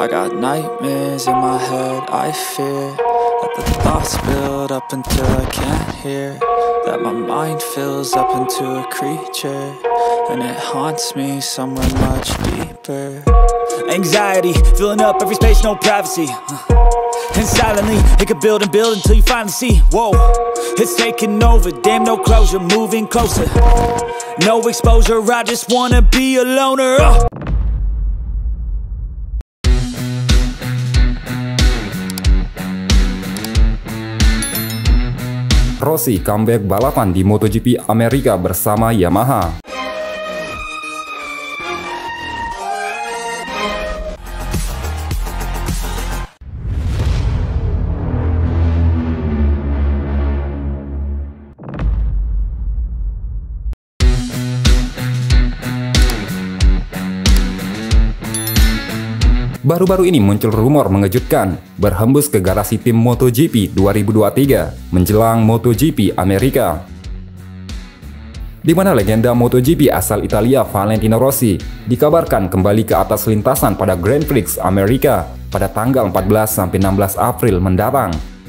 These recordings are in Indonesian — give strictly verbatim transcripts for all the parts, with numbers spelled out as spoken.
I got nightmares in my head, I fear that the thoughts build up until I can't hear, that my mind fills up into a creature, and it haunts me somewhere much deeper. Anxiety, filling up every space, no privacy. And silently, it could build and build until you finally see, whoa, it's taking over, damn no closure, moving closer. No exposure, I just wanna be a loner. uh. Rossi comeback balapan di MotoGP Amerika bersama Yamaha. Baru-baru ini muncul rumor mengejutkan berhembus ke garasi tim MotoGP dua ribu dua puluh tiga menjelang MotoGP Amerika, di mana legenda MotoGP asal Italia Valentino Rossi dikabarkan kembali ke atas lintasan pada Grand Prix Amerika pada tanggal empat belas sampai enam belas April mendatang.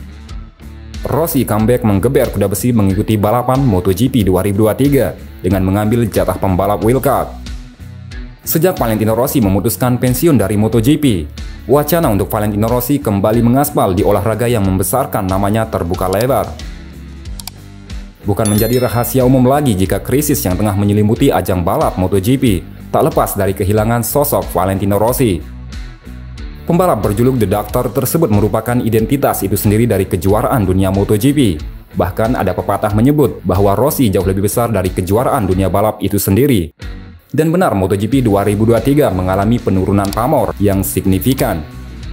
Rossi comeback menggeber kuda besi mengikuti balapan MotoGP dua ribu dua puluh tiga dengan mengambil jatah pembalap wildcard. Sejak Valentino Rossi memutuskan pensiun dari MotoGP, wacana untuk Valentino Rossi kembali mengaspal di olahraga yang membesarkan namanya terbuka lebar. Bukan menjadi rahasia umum lagi jika krisis yang tengah menyelimuti ajang balap MotoGP tak lepas dari kehilangan sosok Valentino Rossi. Pembalap berjuluk The Doctor tersebut merupakan identitas itu sendiri dari kejuaraan dunia MotoGP. Bahkan ada pepatah menyebut bahwa Rossi jauh lebih besar dari kejuaraan dunia balap itu sendiri. Dan benar, MotoGP dua ribu dua puluh tiga mengalami penurunan pamor yang signifikan.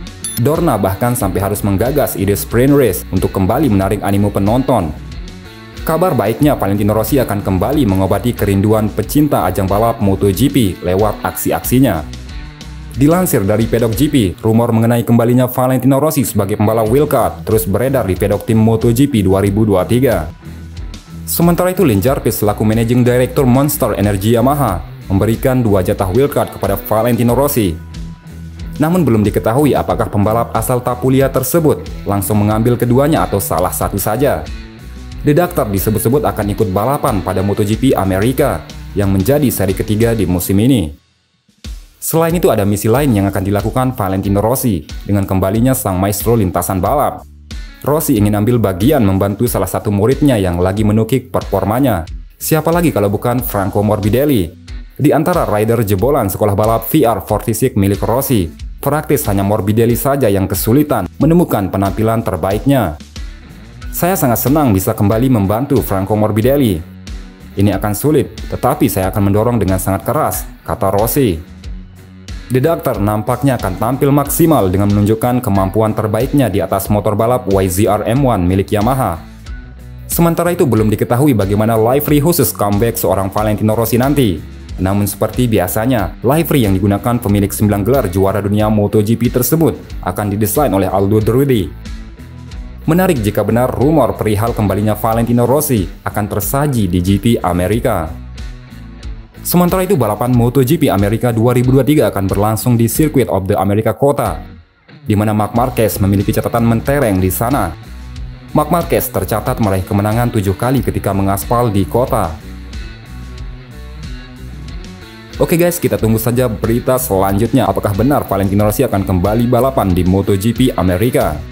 Dorna bahkan sampai harus menggagas ide sprint race untuk kembali menarik animo penonton. Kabar baiknya, Valentino Rossi akan kembali mengobati kerinduan pecinta ajang balap MotoGP lewat aksi-aksinya. Dilansir dari Paddock G P, rumor mengenai kembalinya Valentino Rossi sebagai pembalap wildcard terus beredar di paddock tim MotoGP dua ribu dua puluh tiga. Sementara itu, Lin Jarvis selaku Managing Director Monster Energy Yamaha memberikan dua jatah wildcard kepada Valentino Rossi. Namun belum diketahui apakah pembalap asal Tapulia tersebut langsung mengambil keduanya atau salah satu saja. The Doctor disebut-sebut akan ikut balapan pada MotoGP Amerika yang menjadi seri ketiga di musim ini. Selain itu, ada misi lain yang akan dilakukan Valentino Rossi dengan kembalinya sang maestro lintasan balap. Rossi ingin ambil bagian membantu salah satu muridnya yang lagi menukik performanya. Siapa lagi kalau bukan Franco Morbidelli. Di antara rider jebolan sekolah balap V R empat puluh enam milik Rossi, praktis hanya Morbidelli saja yang kesulitan menemukan penampilan terbaiknya. Saya sangat senang bisa kembali membantu Franco Morbidelli. Ini akan sulit, tetapi saya akan mendorong dengan sangat keras, kata Rossi. The Doctor nampaknya akan tampil maksimal dengan menunjukkan kemampuan terbaiknya di atas motor balap Y Z R M satu milik Yamaha. Sementara itu belum diketahui bagaimana livery khusus comeback seorang Valentino Rossi nanti. Namun seperti biasanya, livery yang digunakan pemilik sembilan gelar juara dunia MotoGP tersebut akan didesain oleh Aldo Drudi. Menarik jika benar rumor perihal kembalinya Valentino Rossi akan tersaji di G P Amerika. Sementara itu, balapan MotoGP Amerika dua ribu dua puluh tiga akan berlangsung di Circuit of the America Kota, di mana Marc Marquez memiliki catatan mentereng di sana. Marc Marquez tercatat meraih kemenangan tujuh kali ketika mengaspal di kota. Oke guys, kita tunggu saja berita selanjutnya. Apakah benar Valentino Rossi akan kembali balapan di MotoGP Amerika?